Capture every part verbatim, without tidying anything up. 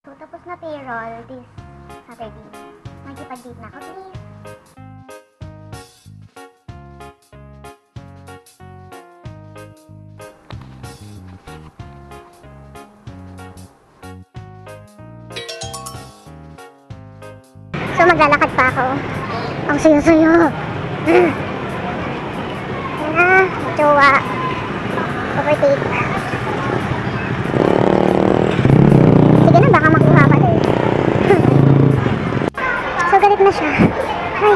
So, tapos na payroll this Saturday. Magkipag-date na ako, please. So, maglalakad pa ako. Ang sayo-sayo. Mm. Yan na, jowa. Overtake. Sige na, baka makuha pa din. So, galit na siya. Ay.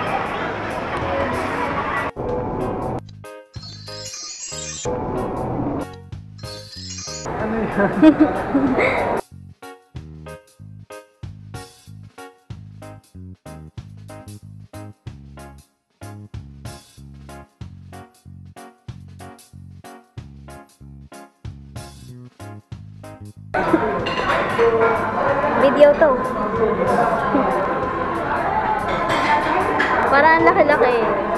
Ano yan? Video to. Parang laki-laki.